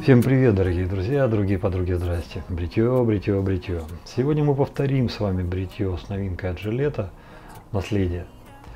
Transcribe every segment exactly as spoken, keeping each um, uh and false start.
Всем привет, дорогие друзья, другие подруги, здрасте. Бритье, бритье, бритье. Сегодня мы повторим с вами бритье с новинкой от Жилета «Наследие».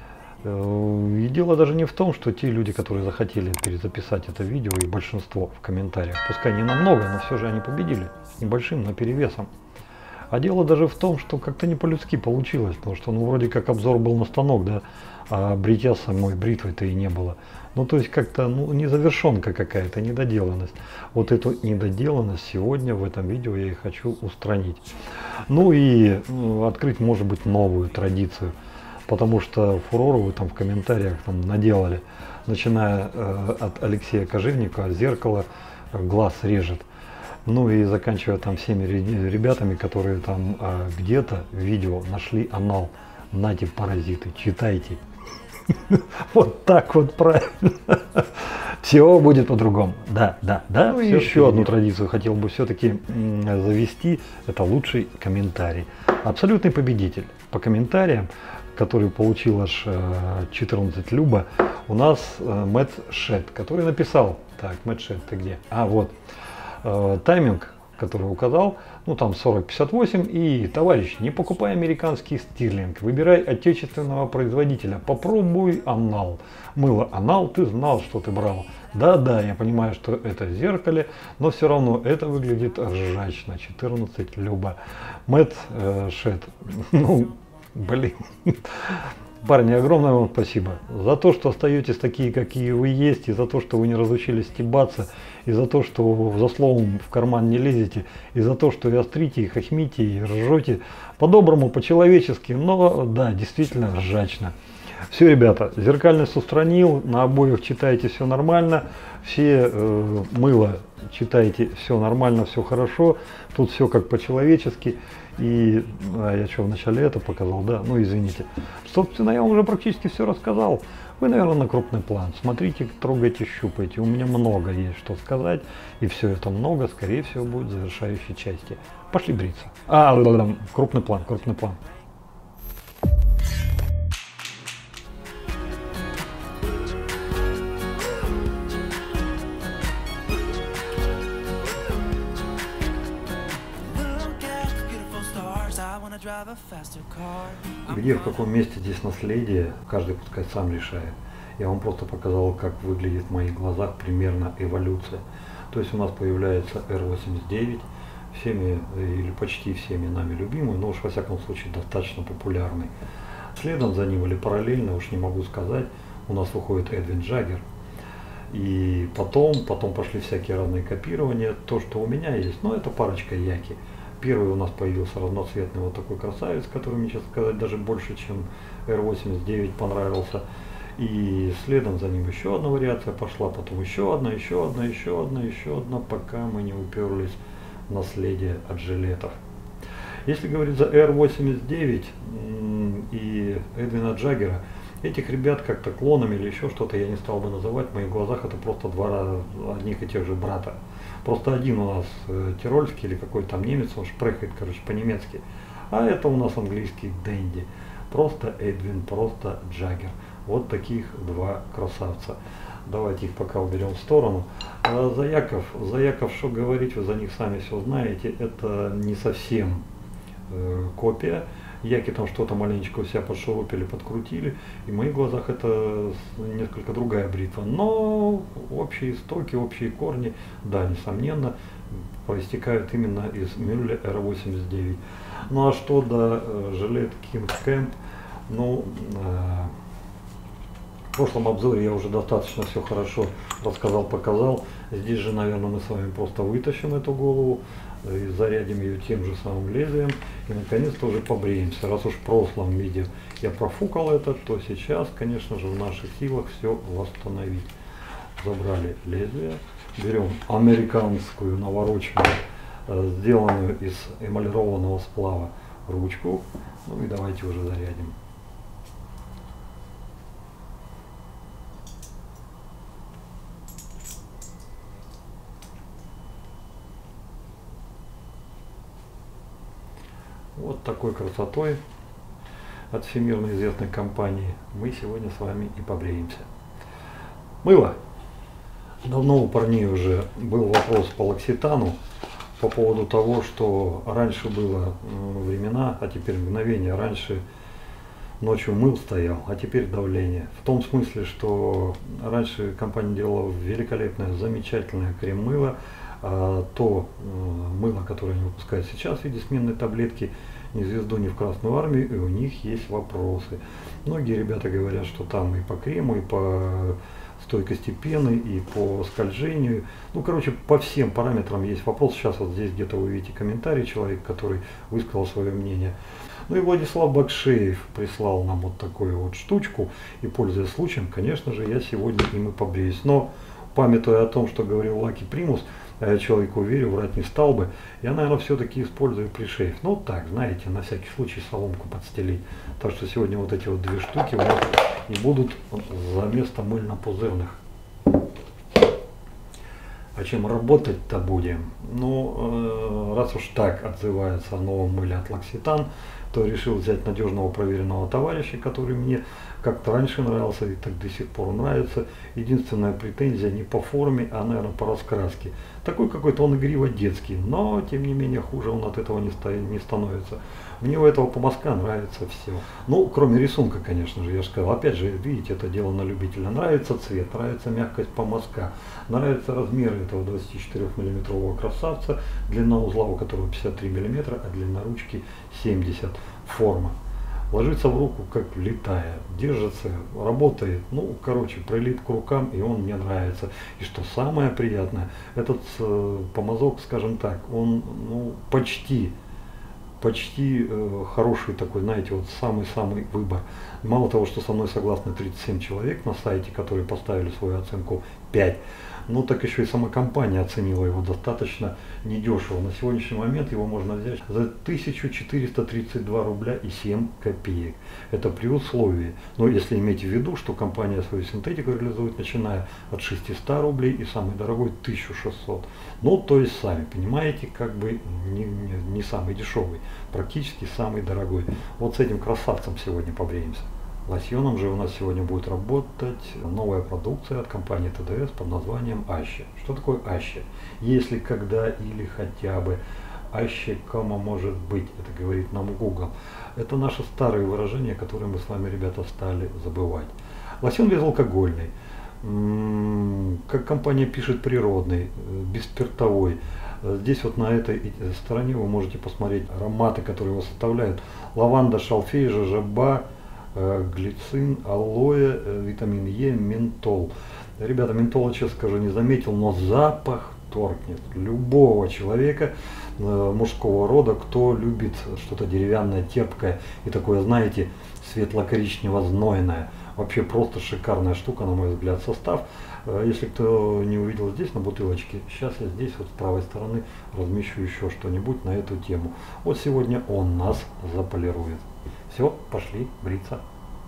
И дело даже не в том, что те люди, которые захотели перезаписать это видео, и большинство в комментариях, пускай не намного, но все же они победили с небольшим, но перевесом. А дело даже в том, что как-то не по-людски получилось, потому что ну вроде как обзор был на станок, да, а бритья самой бритвой-то и не было. Ну то есть как-то ну, незавершенка какая-то, недоделанность. Вот эту недоделанность сегодня в этом видео я и хочу устранить. Ну и ну, открыть, может быть, новую традицию. Потому что фурору вы там в комментариях там наделали, начиная э, от Алексея Кожевника, зеркало, глаз режет. Ну и заканчивая там всеми ребятами, которые там э, где-то в видео нашли анал. Нате, паразиты, читайте. Вот так вот правильно. Все будет по-другому. Да, да, да. Ну и еще одну традицию хотел бы все-таки завести. Это лучший комментарий. Абсолютный победитель по комментариям, который получил аж четырнадцать люба, у нас Мэтт Шет, который написал. Так, Мэтт Шет, ты где? А, вот. Тайминг, который указал, ну там сорок пятьдесят восемь, и товарищ, не покупай американский стирлинг, выбирай отечественного производителя, попробуй анал. Мыло анал, ты знал, что ты брал. Да, да, я понимаю, что это в зеркале, но все равно это выглядит ржачно. четырнадцать люба. Мэтт э, Шет, ну, блин. Парни, огромное вам спасибо за то, что остаетесь такие, какие вы есть, и за то, что вы не разучились стебаться, и за то, что за словом в карман не лезете, и за то, что и острите, и хохмите, и ржете по-доброму, по-человечески, но да, действительно ржачно. Все, ребята, зеркальность устранил, на обоих читаете все нормально, все э, мыло читаете все нормально, все хорошо, тут все как по-человечески. И а я что, вначале это показал, да, ну извините. Собственно, я уже практически все рассказал. Вы, наверное, на крупный план. Смотрите, трогайте, щупайте. У меня много есть что сказать. И все это много, скорее всего, будет в завершающей части. Пошли бриться. А, да-да-да, крупный план, крупный план. Где, в каком месте здесь наследие, каждый пускай сам решает. Я вам просто показал, как выглядит в моих глазах примерно эволюция. То есть у нас появляется эр восемьдесят девять, всеми или почти всеми нами любимый, но уж во всяком случае достаточно популярный. Следом за ним или параллельно, уж не могу сказать, у нас выходит Эдвин Джаггер. И потом, потом пошли всякие разные копирования. То, что у меня есть, ну это парочка Яки. Первый у нас появился разноцветный вот такой красавец, который мне, честно сказать, даже больше, чем эр восемьдесят девять понравился. И следом за ним еще одна вариация пошла, потом еще одна, еще одна, еще одна, еще одна, пока мы не уперлись в наследие от жилетов. Если говорить за эр восемьдесят девять и Эдвина Джаггера, этих ребят как-то клонами или еще что-то я не стал бы называть. В моих глазах это просто два одних и тех же брата. Просто один у нас э, тирольский или какой-то там немец, он шпрехает, короче, по-немецки. А это у нас английский Дэнди. Просто Эдвин, просто Джаггер. Вот таких два красавца. Давайте их пока уберем в сторону. А за Яков, за Яков, что говорить, вы за них сами все знаете. Это не совсем э, копия. Яки там что-то маленечко у себя подшурупили, подкрутили. И в моих глазах это несколько другая бритва. Но общие истоки, общие корни, да, несомненно, проистекают именно из Мюлле эр восемьдесят девять. Ну а что до э, жилет King's Camp, ну, э, в прошлом обзоре я уже достаточно все хорошо рассказал, показал. Здесь же, наверное, мы с вами просто вытащим эту голову и зарядим ее тем же самым лезвием и наконец-то уже побреемся. Раз уж в прошлом видео я профукал это, то сейчас, конечно же, в наших силах все восстановить. Забрали лезвие, берем американскую навороченную, сделанную из эмалированного сплава ручку, ну и давайте уже зарядим. Вот такой красотой от всемирно известной компании мы сегодня с вами и побреемся. Мыло. Давно у парней уже был вопрос по лакситану по поводу того, что раньше было времена, а теперь мгновение. Раньше ночью мыл стоял, а теперь давление. В том смысле, что раньше компания делала великолепное, замечательное крем-мыло, а то мыло, которое они выпускают сейчас в виде сменной таблетки, ни в звезду, ни в Красную армию, и у них есть вопросы. Многие ребята говорят, что там и по крему, и по стойкости пены, и по скольжению. Ну, короче, по всем параметрам есть вопрос. Сейчас вот здесь где-то вы видите комментарий, человек, который высказал свое мнение. Ну и Владислав Бакшеев прислал нам вот такую вот штучку, и пользуясь случаем, конечно же, я сегодня им и побреюсь. Но, памятуя о том, что говорил Лаки Примус, а я человеку верю, врать не стал бы, я, наверное, все-таки использую пришейф. Ну, так, знаете, на всякий случай соломку подстелить. Так что сегодня вот эти вот две штуки у нас и будут за место мыльно-пузырных. А чем работать-то будем? Ну, раз уж так отзывается о новом мыле от L'Occitane, то решил взять надежного проверенного товарища, который мне как-то раньше нравился и так до сих пор нравится. Единственная претензия не по форме, а, наверное, по раскраске. Такой какой-то он игриво детский, но, тем не менее, хуже он от этого не, стоит, не становится. Мне у этого помазка нравится все. Ну, кроме рисунка, конечно же, я же сказал. Опять же, видите, это дело на любителя. Нравится цвет, нравится мягкость помазка, нравятся размеры этого двадцатичетырёхмиллиметрового красавца, длина узла у которого пятьдесят три миллиметра, а длина ручки семьдесят. Форма. Ложится в руку, как влитая, держится, работает, ну, короче, прилип к рукам, и он мне нравится. И что самое приятное, этот э, помазок, скажем так, он, ну, почти, почти э, хороший такой, знаете, вот самый-самый выбор. Мало того, что со мной согласны тридцать семь человек на сайте, которые поставили свою оценку пять, ну так еще и сама компания оценила его достаточно недешево. На сегодняшний момент его можно взять за тысячу четыреста тридцать два рубля и семь копеек. Это при условии, но если иметь в виду, что компания свою синтетику реализует начиная от шестисот рублей и самый дорогой тысяча шестьсот. Ну то есть сами понимаете, как бы не, не, не самый дешевый, практически самый дорогой. Вот с этим красавцем сегодня побреемся. Лосьоном же у нас сегодня будет работать новая продукция от компании тэ дэ эс под названием Аще. Что такое Аще? Если, когда или хотя бы. Аще, кома может быть, это говорит нам Google. Это наши старые выражения, которые мы с вами, ребята, стали забывать. Лосьон безалкогольный, как компания пишет, природный, бесспиртовой. Здесь вот на этой стороне вы можете посмотреть ароматы, которые его составляют. Лаванда, шалфей, жожоба, глицин, алоэ, витамин Е, ментол. Ребята, ментола, честно скажу, не заметил, но запах торкнет любого человека э, мужского рода, кто любит что-то деревянное, терпкое и такое, знаете, светло-коричнево-знойное. Вообще просто шикарная штука, на мой взгляд. Состав, э, если кто не увидел здесь на бутылочке, сейчас я здесь вот с правой стороны размещу еще что-нибудь на эту тему. Вот сегодня он нас заполирует. Все, пошли бриться.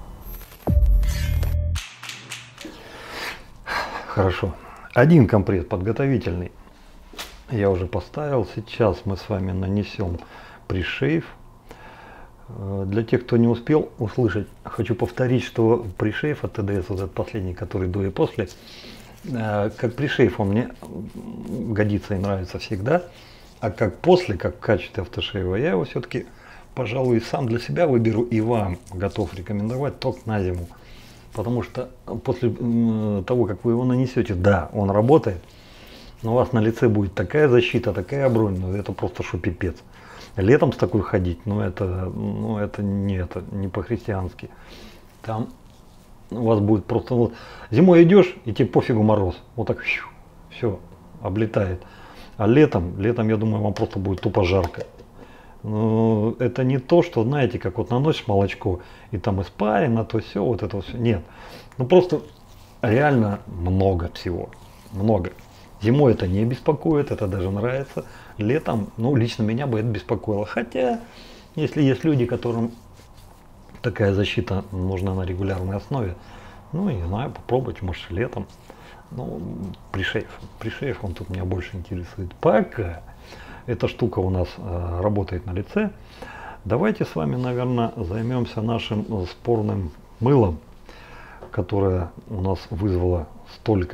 Хорошо. Один компресс подготовительный я уже поставил. Сейчас мы с вами нанесем пришейф. Для тех, кто не успел услышать, хочу повторить, что пришейф от тэ дэ эс, вот этот последний, который до и после, как пришейф он мне годится и нравится всегда, а как после, как в качестве автошейва, я его все-таки, пожалуй, сам для себя выберу и вам готов рекомендовать только на зиму. Потому что после того, как вы его нанесете, да, он работает, но у вас на лице будет такая защита, такая бронь, ну это просто шупипец. Летом с такой ходить, ну это, ну это не, это не по-христиански. Там у вас будет просто, вот, зимой идешь, и тебе пофигу мороз, вот так, все, облетает. А летом, летом, я думаю, вам просто будет тупо жарко. Но это не то, что, знаете, как вот наносишь молочко, и там испарено, то все, вот это все. Нет. Ну просто реально много всего. Много. Зимой это не беспокоит, это даже нравится. Летом, ну, лично меня бы это беспокоило. Хотя, если есть люди, которым такая защита нужна на регулярной основе, ну, не знаю, попробуйте, может, летом. Ну, пришейф. Пришейф, он тут меня больше интересует. Пока эта штука у нас э, работает на лице, давайте с вами, наверное, займемся нашим спорным мылом, которое у нас вызвало столько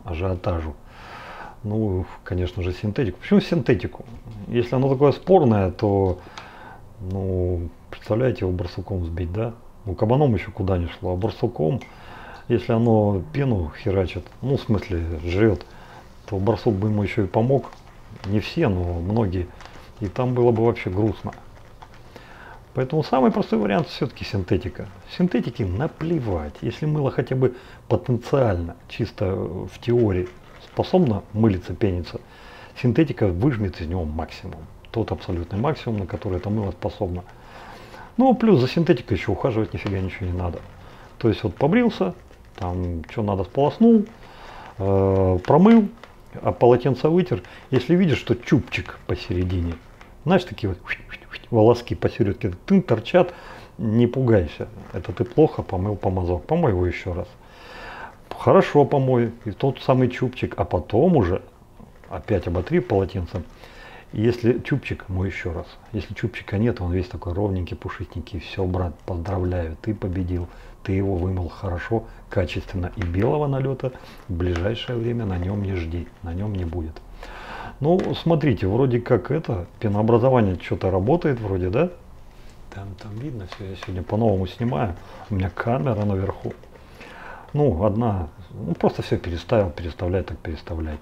ажиотажу. Ну, конечно же, синтетику. Почему синтетику? Если оно такое спорное, то, ну, представляете, его барсуком сбить, да? Ну, кабаном еще куда ни шло, а барсуком, если оно пену херачит, ну, в смысле, жрет, то барсук бы ему еще и помог. Не все, но многие. И там было бы вообще грустно. Поэтому самый простой вариант все-таки синтетика. Синтетики наплевать. Если мыло хотя бы потенциально, чисто в теории, способно мылиться, пениться, синтетика выжмет из него максимум. Тот абсолютный максимум, на который это мыло способно. Ну, плюс за синтетикой еще ухаживать нифига ничего не надо. То есть вот побрился, там что надо сполоснул, э, промыл, а полотенце вытер. Если видишь, что чубчик посередине, знаешь, такие вот волоски посередке тын, торчат, не пугайся. Это ты плохо помыл помазок. Помой его еще раз. Хорошо помой. И тот самый чубчик. А потом уже опять оботри полотенцем. Если чубчик, мой еще раз. Если чубчика нет, он весь такой ровненький, пушистенький. Все, брат, поздравляю, ты победил. Ты его вымыл хорошо, качественно. И белого налета в ближайшее время на нем не жди. На нем не будет. Ну, смотрите, вроде как это, пенообразование что-то работает вроде, да? Там, там видно все, я сегодня по-новому снимаю. У меня камера наверху. Ну, одна, ну, просто все переставил, переставлять, так переставлять.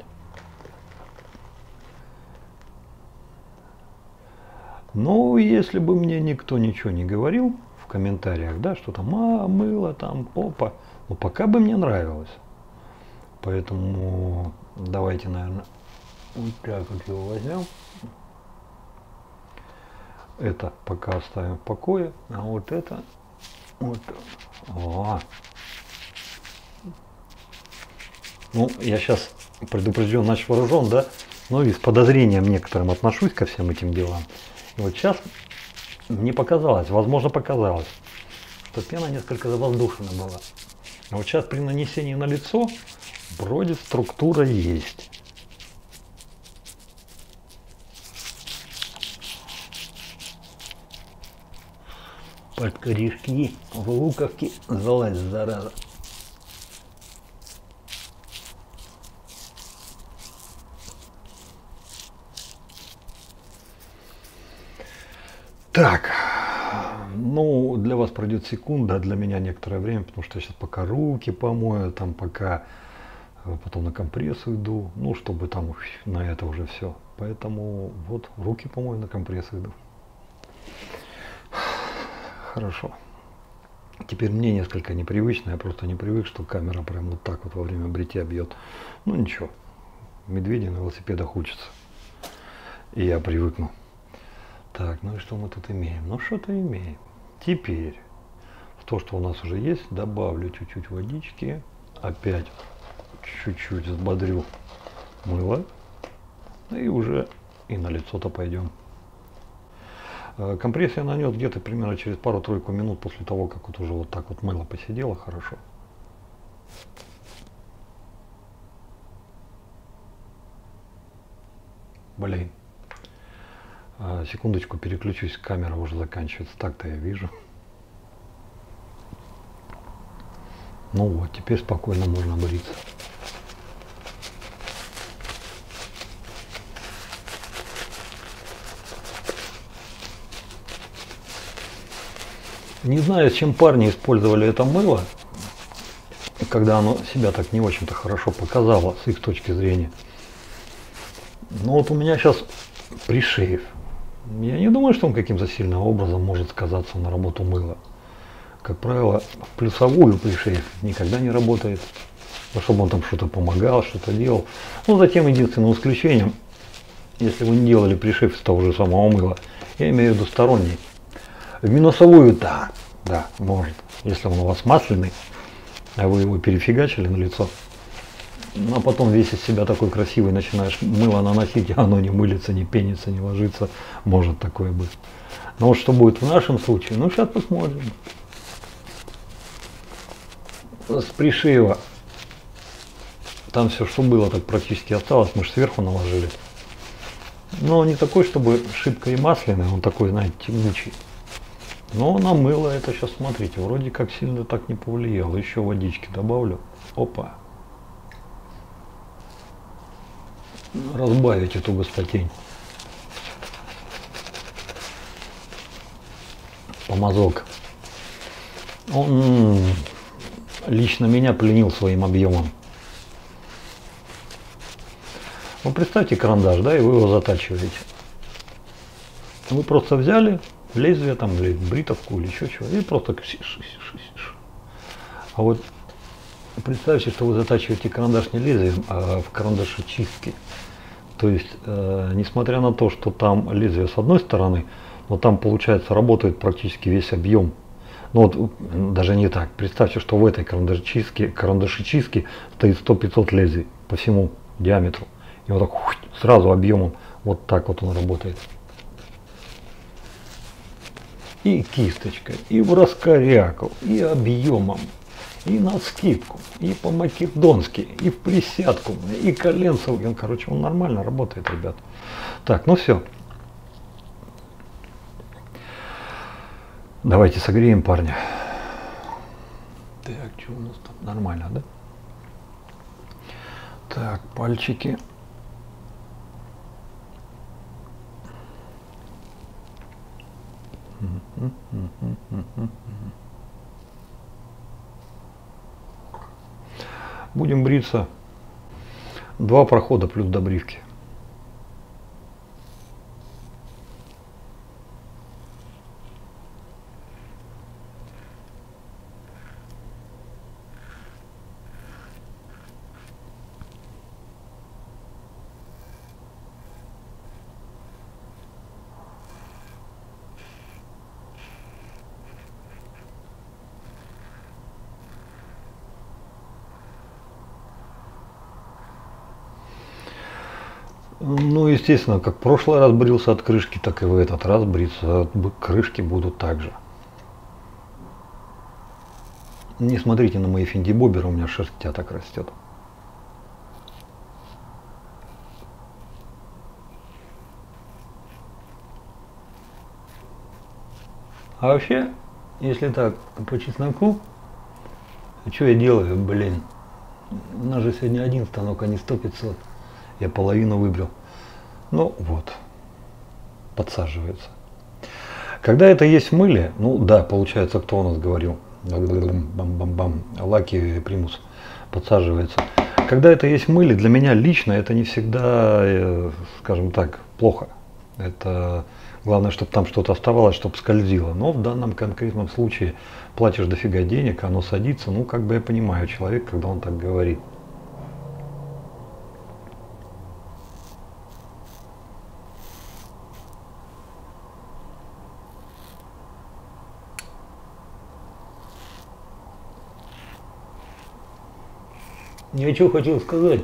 Ну, если бы мне никто ничего не говорил в комментариях, да, что там, а, мыло, там, опа, ну, пока бы мне нравилось. Поэтому давайте, наверное, вот так вот его возьмем. Это пока оставим в покое, а вот это, вот, о. Ну, я сейчас предупрежден, значит вооружен, да, но и с подозрением некоторым отношусь ко всем этим делам. И вот сейчас мне показалось, возможно показалось, что пена несколько завоздушена была. А вот сейчас при нанесении на лицо вроде структура есть. Под корешки в луковке залазь, зараза. Так, ну, для вас пройдет секунда, а для меня некоторое время, потому что я сейчас пока руки помою, там пока потом на компресс иду, ну, чтобы там на это уже все. Поэтому вот руки помою, на компресс иду. Хорошо. Теперь мне несколько непривычно, я просто не привык, что камера прям вот так вот во время бритья бьет. Ну ничего, медведи на велосипедах учатся. И я привыкну. Так, ну и что мы тут имеем? Ну что-то имеем. Теперь в то, что у нас уже есть, добавлю чуть-чуть водички. Опять чуть-чуть взбодрю мыло. И уже и на лицо-то пойдем. Компресс я нанес где-то примерно через пару-тройку минут после того, как вот уже вот так вот мыло посидело хорошо. Блин. Секундочку, переключусь, камера уже заканчивается. Так-то я вижу. Ну вот, теперь спокойно можно бриться. Не знаю, с чем парни использовали это мыло, когда оно себя так не очень-то хорошо показало с их точки зрения. Но вот у меня сейчас пришеев. Я не думаю, что он каким-то сильным образом может сказаться на работу мыла. Как правило, в плюсовую пришеев никогда не работает, чтобы он там что-то помогал, что-то делал. Ну, затем единственным исключением, если вы не делали пришеев с того же самого мыла, я имею в виду сторонний. В минусовую, да, да, может, если он у вас масляный, а вы его перефигачили на лицо, а потом весь из себя такой красивый начинаешь мыло наносить, а оно не мылится, не пенится, не ложится, может такое быть. Но вот что будет в нашем случае, ну сейчас посмотрим. С пришива там все, что было, так практически осталось, мы же сверху наложили. Но не такой, чтобы шибко и масляный, он такой, знаете, темнючий. Но на мыло это сейчас, смотрите, вроде как сильно так не повлияло. Еще водички добавлю. Опа. разбавить эту густотень. Помазок. Он лично меня пленил своим объемом. Ну, представьте карандаш, да, и вы его затачиваете. Вы просто взяли лезвие там, или бритовку, или еще чего, и просто... А вот представьте, что вы затачиваете карандаш не лезвием, а в карандашечистке. То есть, э, несмотря на то, что там лезвие с одной стороны, но там, получается, работает практически весь объем. Ну вот, даже не так. Представьте, что в этой карандашечистке, карандашечистке стоит сто-пятьсот лезвий по всему диаметру. И вот так сразу объемом вот так вот он работает. И кисточкой, и в раскоряку, и объемом, и на скидку, и по-македонски, и в присядку, и коленцев. Он, короче, он нормально работает, ребят. Так, ну все. Давайте согреем парня. Так, что у нас там? Нормально, да? Так, пальчики. Будем бриться два прохода плюс добривки. Ну, естественно, как в прошлый раз брился от крышки, так и в этот раз бриться от крышки будут также. Не смотрите на мои финдибоберы, у меня шерсть так растет. А вообще, если так, по чесноку, что я делаю, блин? У нас же сегодня один станок, а не сто-пятьсот. Я половину выбрал. Ну вот, подсаживается. Когда это есть в мыле, ну да, получается, кто у нас говорил, бам-бам-бам, лаки примус подсаживается. Когда это есть в мыле, для меня лично это не всегда, скажем так, плохо. Это главное, чтобы там что-то оставалось, чтобы скользило. Но в данном конкретном случае платишь дофига денег, оно садится. Ну, как бы я понимаю человека, когда он так говорит. Я что хотел сказать.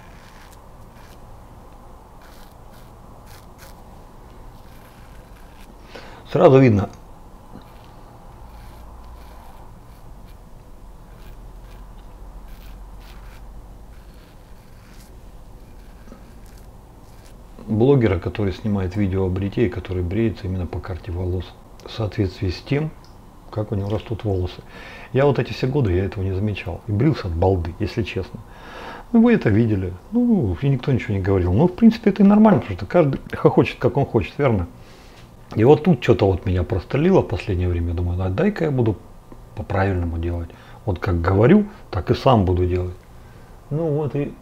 Сразу видно. Блогера, который снимает видео о бритье, который бреется именно по карте волос. В соответствии с тем, как у него растут волосы. Я вот эти все годы я этого не замечал. И брился от балды, если честно. Ну, вы это видели. Ну, и никто ничего не говорил. Ну, в принципе, это и нормально, потому что каждый хохочет, как он хочет, верно? И вот тут что-то вот меня прострелило в последнее время. Думаю, а дай-ка я буду по-правильному делать. Вот как говорю, так и сам буду делать. Ну вот и...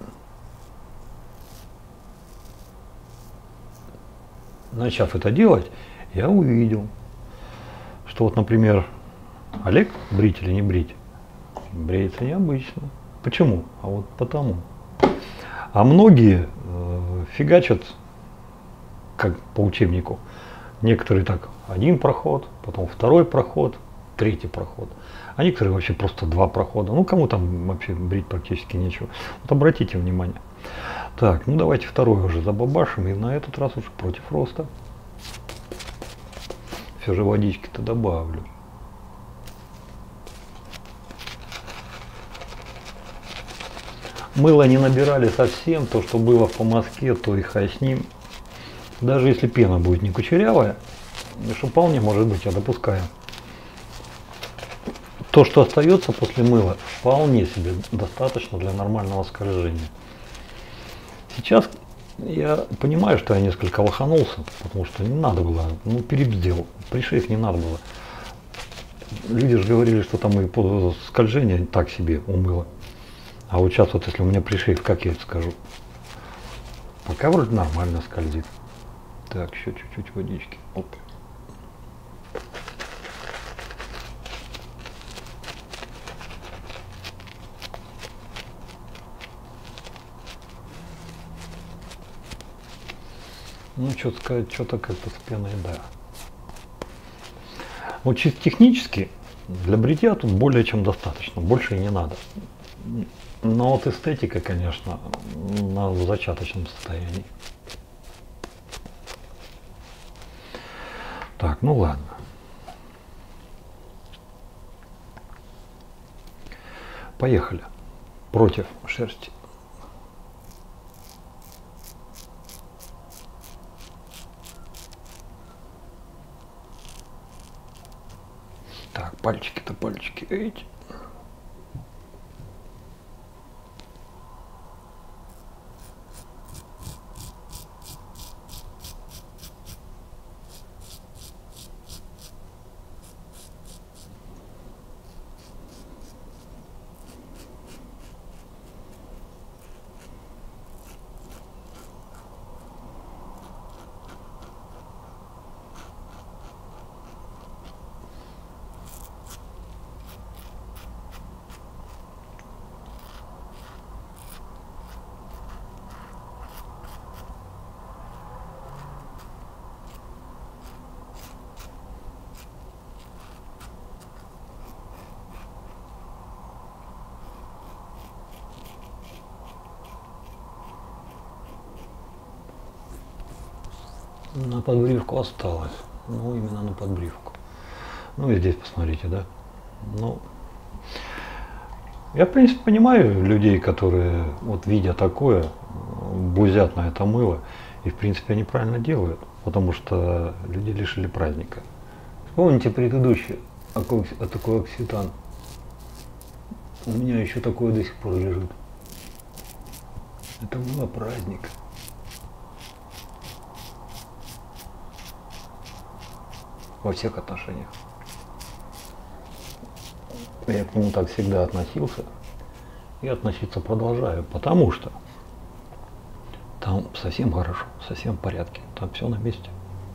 Начав это делать, я увидел, что вот, например, Олег брить или не брить, бреется необычно. Почему? А вот потому. А многие э, фигачат, как по учебнику. Некоторые так один проход, потом второй проход, третий проход. А некоторые вообще просто два прохода. Ну, кому там вообще брить практически нечего. Вот обратите внимание. Так, ну давайте второй уже забабашим. И на этот раз уже против роста. Все же водички-то добавлю. Мыло не набирали совсем. То, что было в помазке, то и хай с ним. Даже если пена будет не кучерявая, что вполне может быть, я допускаю. То, что остается после мыла, вполне себе достаточно для нормального скольжения. Сейчас я понимаю, что я несколько лоханулся, потому что не надо было, ну перебздел, пришейф не надо было. Люди же говорили, что там и по скольжение так себе умыло. А вот сейчас вот если у меня пришейф, как я это скажу? Пока вроде нормально скользит. Так, еще чуть-чуть водички. Оп. Ну, что-то сказать, что-то как-то с пеной, да. Вот чисто технически для бритья тут более чем достаточно, больше и не надо. Но вот эстетика, конечно, на в зачаточном состоянии. Так, ну ладно. Поехали. Против шерсти. Так, пальчики-то пальчики. Эти. На подбривку осталось. Ну, именно на подбривку. Ну и здесь посмотрите, да. Ну, я, в принципе, понимаю людей, которые, вот видя такое, бузят на это мыло. И, в принципе, они правильно делают. Потому что люди лишили праздника. Вспомните предыдущий такой окситан. У меня еще такое до сих пор лежит. Это было праздник. Во всех отношениях. Я к нему так всегда относился и относиться продолжаю, потому что там совсем хорошо, совсем в порядке, там все на месте.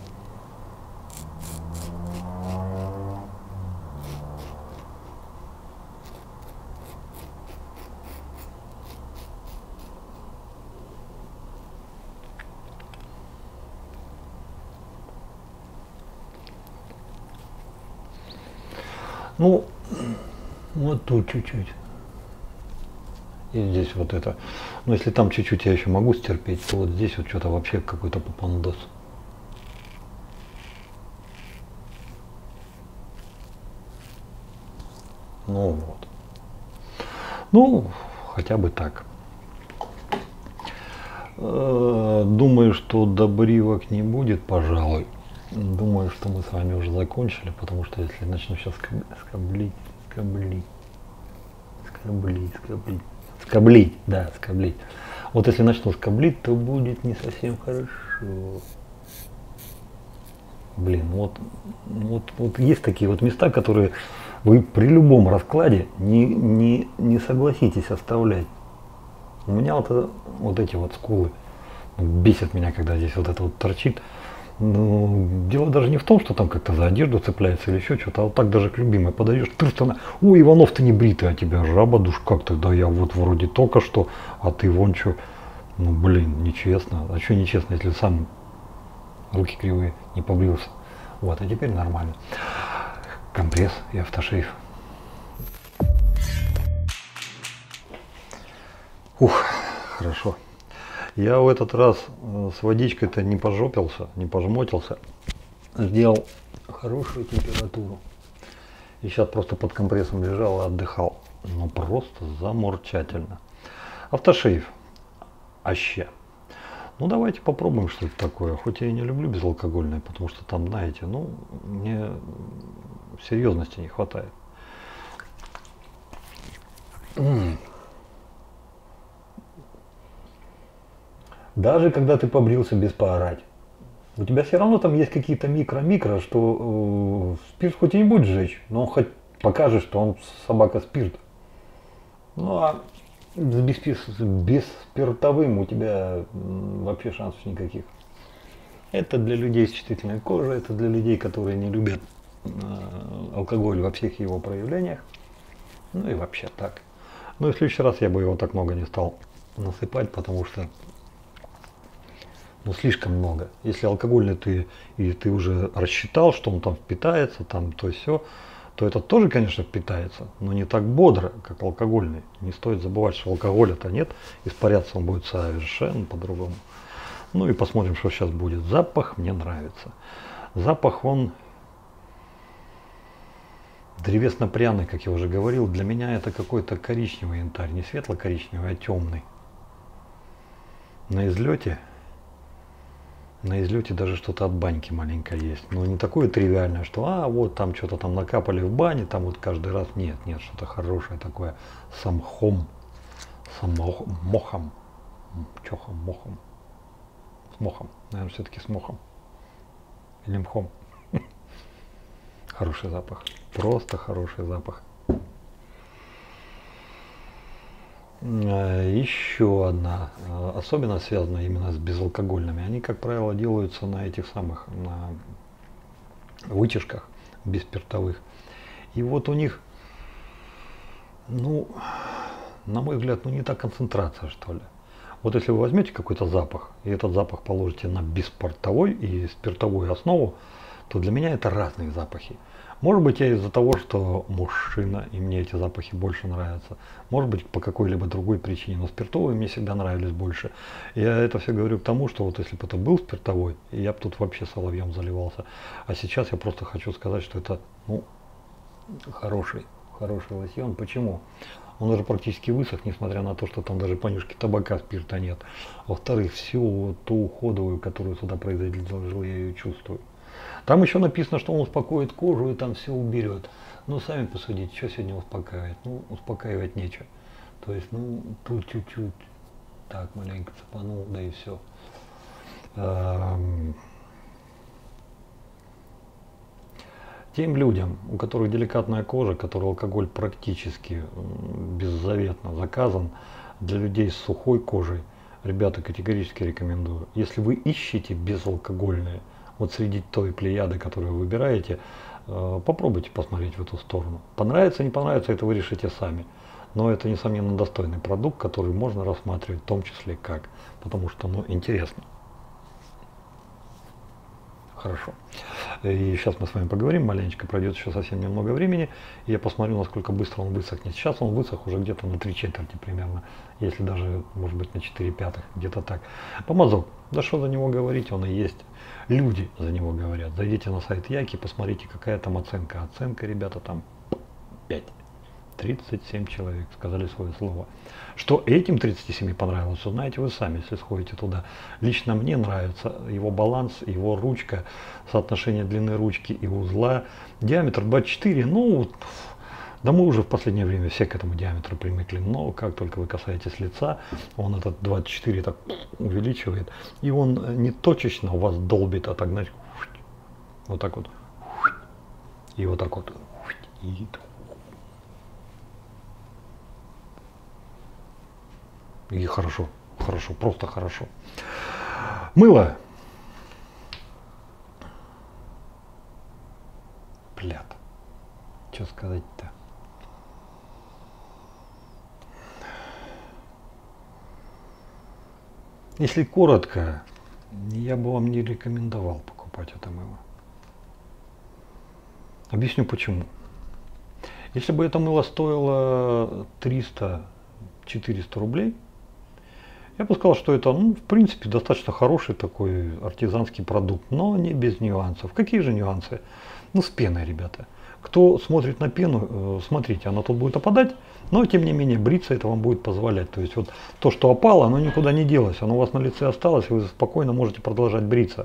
Ну, вот тут чуть-чуть. И здесь вот это. Но если там чуть-чуть я еще могу стерпеть, то вот здесь вот что-то вообще какой-то попандос. Ну вот. Ну, хотя бы так. Думаю, что добривок не будет, пожалуй. Думаю, что мы с вами уже закончили, потому что если начну сейчас скоблить, скоблить, скоблить, скоблить, скоблить, да, скоблить. Вот если начну скоблить, то будет не совсем хорошо. Блин, вот, вот, вот есть такие вот места, которые вы при любом раскладе не, не, не согласитесь оставлять. У меня вот, вот эти вот скулы бесит меня, когда здесь вот это вот торчит. Ну, дело даже не в том, что там как-то за одежду цепляется или еще что-то, а вот так даже к любимой подаешь, ты она, ой, Иванов, ты не бритый, а тебя жаба душ, как тогда я вот вроде только что, а ты вон что, ну блин, нечестно, а что нечестно, если сам руки кривые, не побрился, вот, а теперь нормально. Компресс и автошейф. Ух, хорошо. Я в этот раз с водичкой-то не пожопился, не пожмотился. Сделал хорошую температуру. И сейчас просто под компрессом лежал и отдыхал. Ну просто заморчательно. Автошейф. Аще. Ну давайте попробуем, что это такое. Хоть я и не люблю безалкогольное, потому что там, знаете, ну, мне серьезности не хватает. Даже когда ты побрился без поорать, у тебя все равно там есть какие-то микро-микро, что э, спирт хоть и не будет сжечь, но он хоть покажет, что он собака спирт. Ну а с бесспиртовым у тебя вообще шансов никаких. Это для людей с чувствительной кожей, это для людей, которые не любят э, алкоголь во всех его проявлениях. Ну и вообще так. Но и в следующий раз я бы его так много не стал насыпать, потому что ну слишком много. Если алкогольный ты и ты уже рассчитал, что он там впитается, там то все, то это тоже, конечно, впитается, но не так бодро, как алкогольный. Не стоит забывать, что алкоголя-то нет, испаряться он будет совершенно по-другому. Ну и посмотрим, что сейчас будет. Запах мне нравится. Запах он древесно-пряный, как я уже говорил. Для меня это какой-то коричневый янтарь, не светло-коричневый, а темный. На излете, на излете даже что-то от баньки маленькое есть. Но не такое тривиальное, что а вот там что-то там накапали в бане, там вот каждый раз. Нет, нет, что-то хорошее такое. С мхом, с мохом, чохом, мохом. С мохом, наверное, все-таки с мохом. Или мхом. Хороший запах. Просто хороший запах. Еще одна особенность, связанная именно с безалкогольными. Они, как правило, делаются на этих самых, на вытяжках бесспиртовых. И вот у них, ну, на мой взгляд, ну не та концентрация, что ли. Вот если вы возьмете какой-то запах, и этот запах положите на бесспиртовой и спиртовую основу, то для меня это разные запахи. Может быть, я из-за того, что мужчина, и мне эти запахи больше нравятся. Может быть, по какой-либо другой причине. Но спиртовые мне всегда нравились больше. Я это все говорю к тому, что вот если бы это был спиртовой, я бы тут вообще соловьем заливался. А сейчас я просто хочу сказать, что это, ну, хороший, хороший лосьон. Почему? Он уже практически высох, несмотря на то, что там даже понюшки табака, спирта нет. Во-вторых, всю ту уходовую, которую сюда производил, я ее чувствую. Там еще написано, что он успокоит кожу и там все уберет. Ну, сами посудите, что сегодня успокаивает? Ну, успокаивать нечего. То есть, ну, тут чуть-чуть, так, маленько цепанул, да и все. Тем людям, у которых деликатная кожа, которым алкоголь практически беззаветно заказан, для людей с сухой кожей, ребята, категорически рекомендую. Если вы ищете безалкогольные, вот среди той плеяды, которую вы выбираете, попробуйте посмотреть в эту сторону. Понравится, не понравится, это вы решите сами. Но это, несомненно, достойный продукт, который можно рассматривать в том числе как. Потому что, ну, интересно. Хорошо. И сейчас мы с вами поговорим маленечко, пройдет еще совсем немного времени, и я посмотрю, насколько быстро он высохнет. Сейчас он высох уже где-то на три четверти примерно, если даже, может быть, на четыре пятых, где-то так. Помазок, да что за него говорить, он и есть. Люди за него говорят. Зайдите на сайт Яки, посмотрите, какая там оценка. Оценка, ребята, там пять. тридцать семь человек сказали свое слово. Что этим тридцати семи понравилось, узнаете вы сами, если сходите туда. Лично мне нравится его баланс, его ручка, соотношение длины ручки и узла. Диаметр двадцать четыре, ну, да мы уже в последнее время все к этому диаметру примыкли. Но как только вы касаетесь лица, он этот двадцать четыре так увеличивает. И он не точечно у вас долбит, а так, знаете, вот так вот. И вот так вот. И И хорошо, хорошо, просто хорошо. Мыло. Блядь. Что сказать-то? Если коротко, я бы вам не рекомендовал покупать это мыло. Объясню почему. Если бы это мыло стоило триста-четыреста рублей, я бы сказал, что это, ну, в принципе, достаточно хороший такой артизанский продукт, но не без нюансов. Какие же нюансы? Ну, с пеной, ребята. Кто смотрит на пену, смотрите, она тут будет опадать, но, тем не менее, бриться это вам будет позволять. То есть, вот то, что опало, оно никуда не делось, оно у вас на лице осталось, и вы спокойно можете продолжать бриться.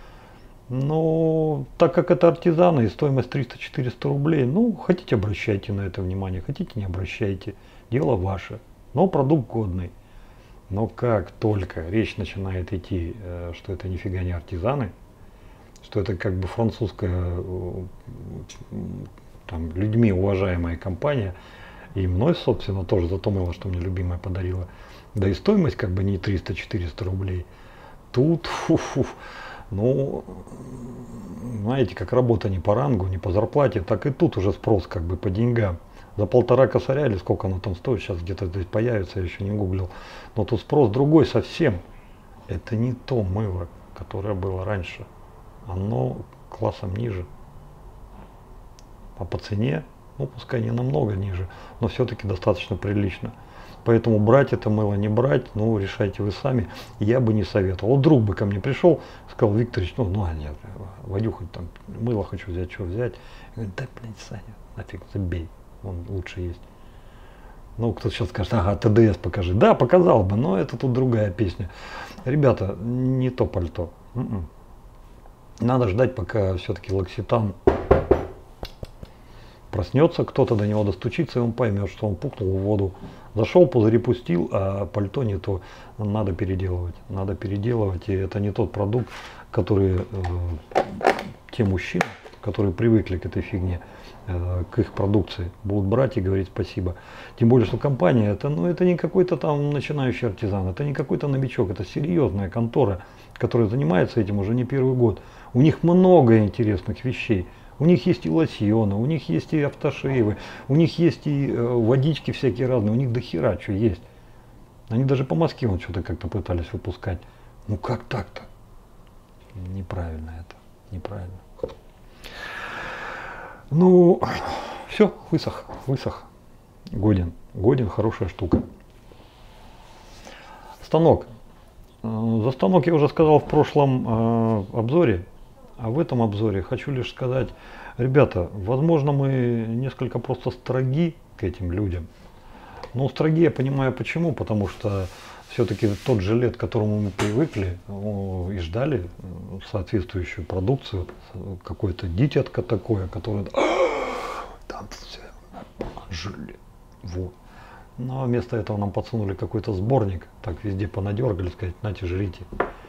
Но, так как это артизаны и стоимость триста-четыреста рублей, ну, хотите, обращайте на это внимание, хотите, не обращайте. Дело ваше, но продукт годный. Но как только речь начинает идти, что это нифига не артизаны, что это как бы французская, там, людьми уважаемая компания, и мной, собственно, тоже за то мыло, что мне любимая подарила, да и стоимость как бы не триста-четыреста рублей, тут, фу-фу, ну, знаете, как работа не по рангу, не по зарплате, так и тут уже спрос как бы по деньгам. За полтора косаря или сколько оно там стоит, сейчас где-то здесь появится, я еще не гуглил. Но тут спрос другой совсем. Это не то мыло, которое было раньше. Оно классом ниже. А по цене, ну пускай не намного ниже, но все-таки достаточно прилично. Поэтому брать это мыло, не брать, ну решайте вы сами. Я бы не советовал. Вот друг бы ко мне пришел, сказал: Викторович, ну, ну нет, Вадюха, там мыло хочу взять, что взять. Я говорю: да, блядь, Саня, нафиг, забей. Он лучше есть. Ну, кто-то сейчас скажет: ага, ТДС покажи. Да, показал бы, но это тут другая песня. Ребята, не то пальто. М-м. Надо ждать, пока все-таки Локситан проснется, кто-то до него достучится, и он поймет, что он пукнул в воду. Зашел, пузыри пустил, а пальто не то. Надо переделывать. Надо переделывать, и это не тот продукт, который э, те мужчины, которые привыкли к этой фигне, к их продукции, будут брать и говорить спасибо. Тем более, что компания это, ну, это не какой-то там начинающий артизан, это не какой-то новичок, это серьезная контора, которая занимается этим уже не первый год. У них много интересных вещей. У них есть и лосьоны, у них есть и автошейвы, у них есть и э, водички всякие разные, у них до хера что есть. Они даже по Москве вот что-то как-то пытались выпускать. Ну как так-то? Неправильно это, неправильно. Ну, все, высох, высох. Годен, годен, хорошая штука. Станок. За станок я уже сказал в прошлом э, обзоре, а в этом обзоре хочу лишь сказать: ребята, возможно, мы несколько просто строги к этим людям. Но строги я понимаю почему, потому что все-таки тот жилет, к которому мы привыкли и ждали соответствующую продукцию, какое-то дитятко такое, которое там все жилет. Вот. Но вместо этого нам подсунули какой-то сборник, так везде понадергали, сказать: нате, жрите.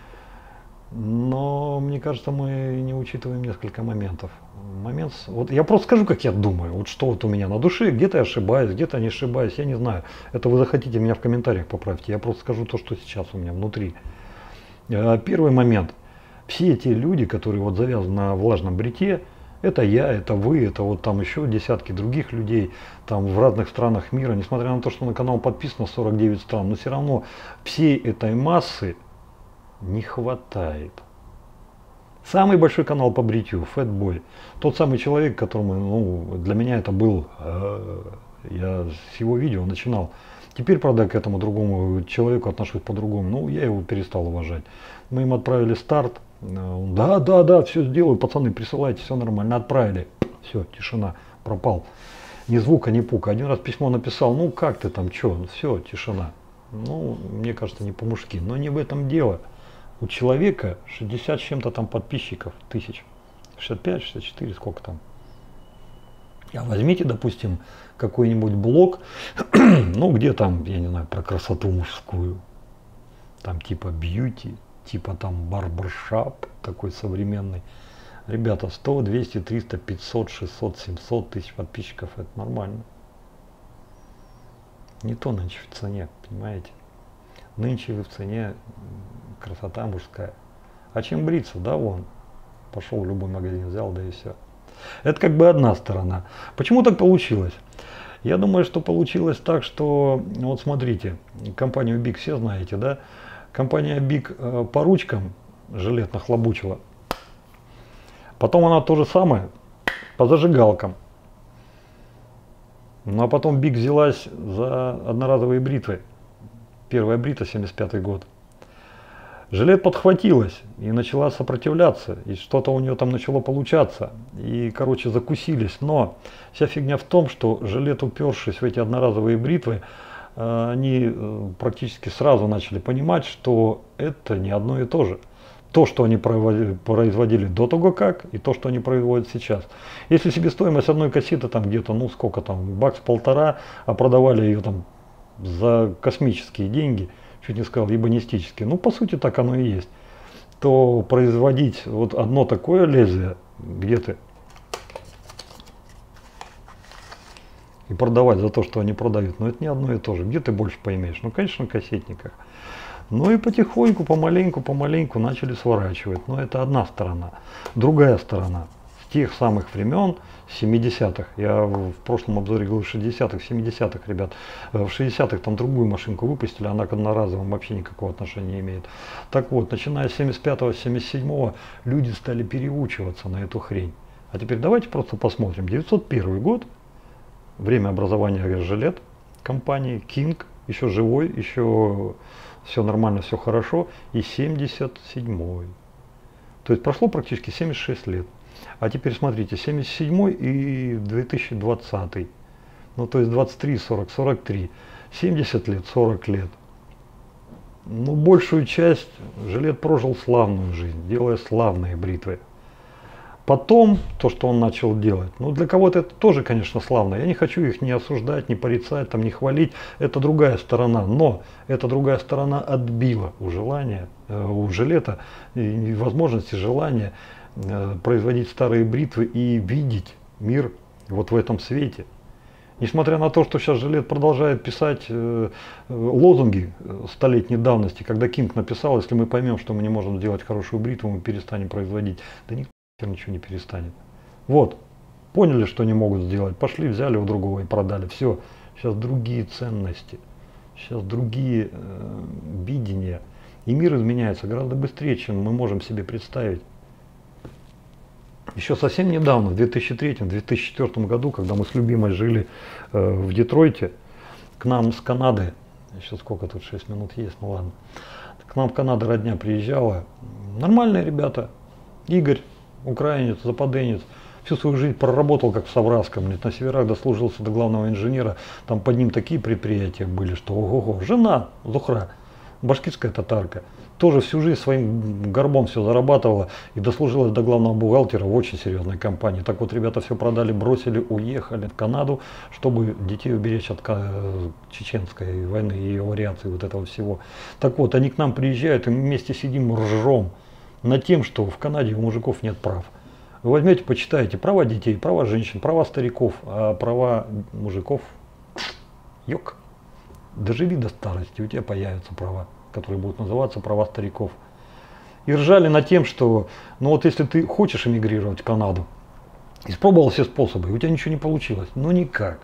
Но мне кажется, мы не учитываем несколько моментов. Момент, вот я просто скажу, как я думаю, вот что вот у меня на душе, где-то я ошибаюсь, где-то не ошибаюсь, я не знаю. Это вы захотите, меня в комментариях поправьте, я просто скажу то, что сейчас у меня внутри. Первый момент. Все эти люди, которые вот завязаны на влажном бритье, это я, это вы, это вот там еще десятки других людей, там в разных странах мира, несмотря на то, что на канал подписано сорок девять стран, но все равно всей этой массы не хватает. Самый большой канал по бритью, Fatboy. Тот самый человек, которому, ну, для меня это был, э, я с его видео начинал. Теперь, правда, к этому другому человеку отношусь по-другому. Ну, я его перестал уважать. Мы им отправили старт. Да, да, да, все сделаю, пацаны, присылайте, все нормально. Отправили. Все, тишина, пропал. Ни звука, ни пука. Один раз письмо написал: ну, как ты там, что? Все, тишина. Ну, мне кажется, не по-мужски. Но не в этом дело. У человека шестьдесят с чем-то там подписчиков, тысяч, шестьдесят пять, шестьдесят четыре, сколько там. А возьмите, допустим, какой-нибудь блог, ну где там, я не знаю, про красоту мужскую, там типа бьюти, типа там барбершап такой современный. Ребята, сто, двести, триста, пятьсот, шестьсот, семьсот тысяч подписчиков, это нормально. Не то нынче в цене, понимаете? Нынче в цене красота мужская. А чем бриться? Да, вон. Пошел в любой магазин, взял, да и все. Это как бы одна сторона. Почему так получилось? Я думаю, что получилось так, что, вот смотрите, компанию Биг все знаете, да? Компания Биг э, по ручкам жилет нахлобучила. Потом она то же самое по зажигалкам. Ну а потом Биг взялась за одноразовые бритвы. Первая брита, семьдесят пятый год. Жилет подхватилась и начала сопротивляться, и что-то у нее там начало получаться, и, короче, закусились. Но вся фигня в том, что жилет, упершись в эти одноразовые бритвы, они практически сразу начали понимать, что это не одно и то же. То, что они производили до того как, и то, что они производят сейчас. Если себестоимость одной кассеты там где-то, ну сколько там, бакс полтора, а продавали ее там за космические деньги, чуть не сказал, ебанистический, ну по сути так оно и есть, то производить вот одно такое лезвие, где ты, и продавать за то, что они продают, но это не одно и то же. Где ты больше поймешь? Ну, конечно, на кассетниках. Ну и потихоньку, помаленьку, помаленьку начали сворачивать. Но это одна сторона. Другая сторона. С тех самых времен, семидесятых, я в прошлом обзоре говорил шестидесятых, семидесятых, ребят, в шестидесятых там другую машинку выпустили, она к одноразовым вообще никакого отношения не имеет. Так вот, начиная с семьдесят пятого, семьдесят седьмого люди стали переучиваться на эту хрень. А теперь давайте просто посмотрим. девятьсот первый год. Время образования жилет компании King, еще живой, еще все нормально, все хорошо, и семьдесят седьмой. То есть прошло практически семьдесят шесть лет. А теперь смотрите, семьдесят седьмой и две тысячи двадцатый. Ну то есть двадцать три, сорок, сорок три. семьдесят лет, сорок лет. Ну большую часть жилет прожил славную жизнь, делая славные бритвы. Потом, то, что он начал делать, ну для кого-то это тоже, конечно, славно. Я не хочу их не осуждать, не порицать, там, не хвалить. Это другая сторона. Но эта другая сторона отбила у желания, э, у жилета и возможности, желания э, производить старые бритвы и видеть мир вот в этом свете. Несмотря на то, что сейчас жилет продолжает писать э, лозунги столетней давности, когда Кинг написал, если мы поймем, что мы не можем сделать хорошую бритву, мы перестанем производить. Да никто ничего не перестанет. Вот, поняли, что не могут сделать, пошли, взяли у другого и продали. Все, сейчас другие ценности, сейчас другие э, видения. И мир изменяется гораздо быстрее, чем мы можем себе представить. Еще совсем недавно, в две тысячи третьем — две тысячи четвёртом году, когда мы с любимой жили э, в Детройте, к нам с Канады, еще сколько тут, шесть минут есть, ну ладно, к нам Канада родня приезжала, нормальные ребята, Игорь, украинец, западенец, всю свою жизнь проработал как в Саврасском, на северах дослужился до главного инженера, там под ним такие предприятия были, что ого-го. Жена Зухра, башкирская татарка, тоже всю жизнь своим горбом все зарабатывала и дослужилась до главного бухгалтера в очень серьезной компании. Так вот, ребята все продали, бросили, уехали в Канаду, чтобы детей уберечь от чеченской войны и ее вариаций вот этого всего. Так вот, они к нам приезжают, и мы вместе сидим, ржем над тем, что в Канаде у мужиков нет прав. Вы возьмете, почитаете права детей, права женщин, права стариков, а права мужиков, ёк, доживи до старости, у тебя появятся права, которые будут называться права стариков. И ржали над тем, что, ну вот если ты хочешь эмигрировать в Канаду, испробовал все способы, и у тебя ничего не получилось, ну никак.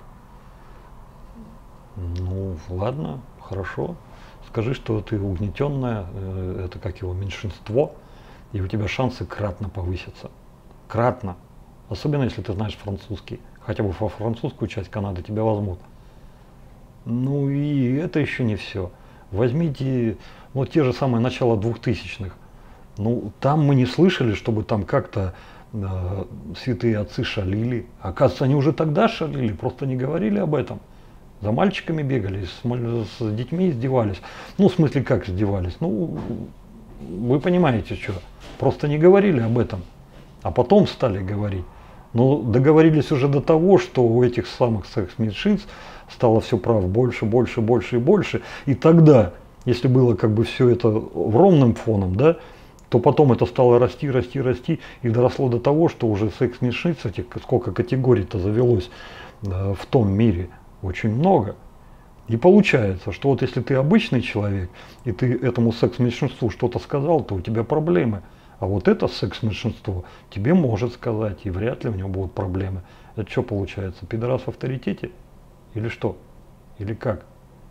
Ну ладно, хорошо, скажи, что ты угнетенная, это как его, меньшинство, и у тебя шансы кратно повысятся. Кратно. Особенно если ты знаешь французский. Хотя бы во французскую часть Канады тебя возьмут. Ну и это еще не все. Возьмите вот те же самые начала двухтысячных. Ну там мы не слышали, чтобы там как-то э, святые отцы шалили. Оказывается, они уже тогда шалили, просто не говорили об этом. За мальчиками бегали, с, с детьми издевались. Ну в смысле как издевались? Ну вы понимаете, что. Просто не говорили об этом. А потом стали говорить. Но договорились уже до того, что у этих самых секс-меньшинств стало все прав больше, больше, больше и больше. И тогда, если было как бы все это ровным фоном, да, то потом это стало расти, расти, расти. И доросло до того, что уже секс-меньшинств, этих сколько категорий-то завелось да, в том мире, очень много. И получается, что вот если ты обычный человек, и ты этому секс-меньшинству что-то сказал, то у тебя проблемы. А вот это секс-меньшинство тебе может сказать, и вряд ли у него будут проблемы. Это что получается, пидорас в авторитете? Или что? Или как?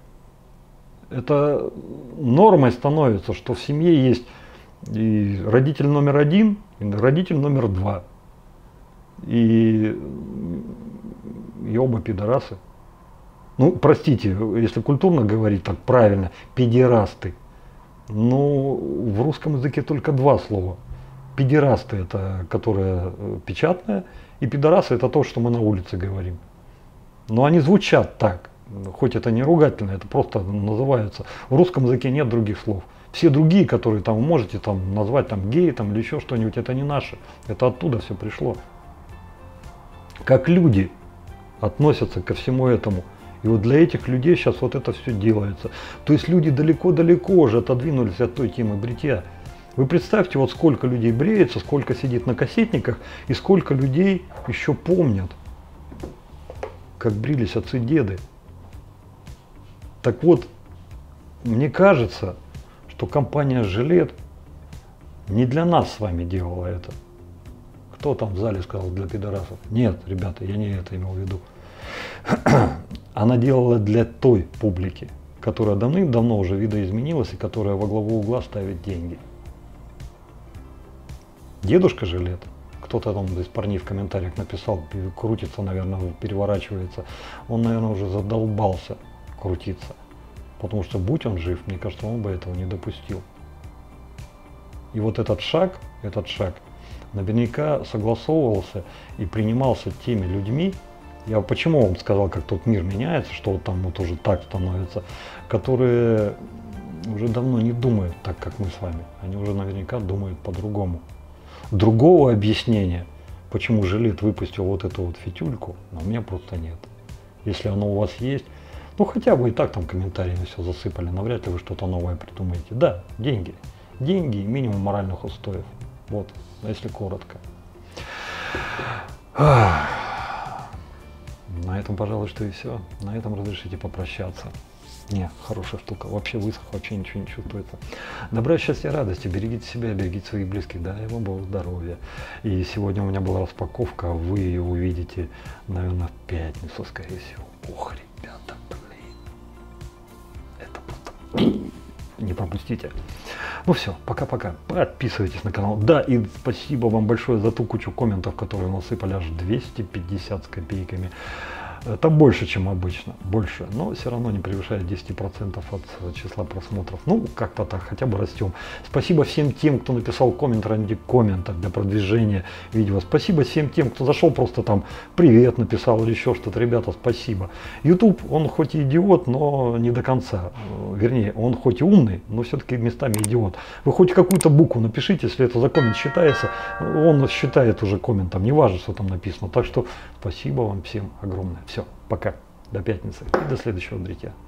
Это нормой становится, что в семье есть и родитель номер один, и родитель номер два. И, и оба пидорасы. Ну, простите, если культурно говорить так правильно, педерасты. Ну, в русском языке только два слова. Педерасты — это которое печатное, и пидорасы — это то, что мы на улице говорим. Но они звучат так, хоть это не ругательно, это просто называется. В русском языке нет других слов. Все другие, которые там вы можете там назвать там геи там, или еще что-нибудь, это не наши. Это оттуда все пришло. Как люди относятся ко всему этому. И вот для этих людей сейчас вот это все делается. То есть люди далеко-далеко уже отодвинулись от той темы бритья. Вы представьте, вот сколько людей бреется, сколько сидит на кассетниках и сколько людей еще помнят, как брились отцы-деды. Так вот, мне кажется, что компания «Жилет» не для нас с вами делала это. Кто там в зале сказал для пидорасов? Нет, ребята, я не это имел в виду. Она делала для той публики, которая давным-давно уже видоизменилась и которая во главу угла ставит деньги. Дедушка Жилет, кто-то там из парней в комментариях написал, крутится, наверное, переворачивается, он, наверное, уже задолбался крутиться. Потому что будь он жив, мне кажется, он бы этого не допустил. И вот этот шаг, этот шаг наверняка согласовывался и принимался теми людьми. Я почему вам сказал, как тот мир меняется, что вот там вот уже так становится, которые уже давно не думают так, как мы с вами. Они уже наверняка думают по-другому. Другого объяснения, почему Жилет выпустил вот эту вот фитюльку, у меня просто нет. Если оно у вас есть, ну хотя бы и так там комментариями все засыпали, навряд ли вы что-то новое придумаете. Да, деньги. Деньги и минимум моральных устоев. Вот, если коротко. На этом, пожалуй, что и все. На этом разрешите попрощаться. Не, хорошая штука. Вообще высох, вообще ничего не чувствуется. Добра, счастья, радости. Берегите себя, берегите своих близких. Дай вам Бог здоровья. И сегодня у меня была распаковка. Вы ее увидите, наверное, в пятницу, скорее всего. Ох, ребята, блин. Это просто... Не пропустите. Ну все, пока-пока. Подписывайтесь на канал. Да, и спасибо вам большое за ту кучу комментов, которые насыпали, аж двести пятьдесят с копейками. Это больше, чем обычно, больше, но все равно не превышает десять процентов от числа просмотров. Ну, как-то так, хотя бы растем. Спасибо всем тем, кто написал коммент ради коммента для продвижения видео. Спасибо всем тем, кто зашел просто там привет написал или еще что-то. Ребята, спасибо. YouTube, он хоть и идиот, но не до конца. Вернее, он хоть и умный, но все-таки местами идиот. Вы хоть какую-то букву напишите, если это за коммент считается, он считает уже комментом, не важно, что там написано. Так что спасибо вам всем огромное. Все, пока, до пятницы и до следующего бритья.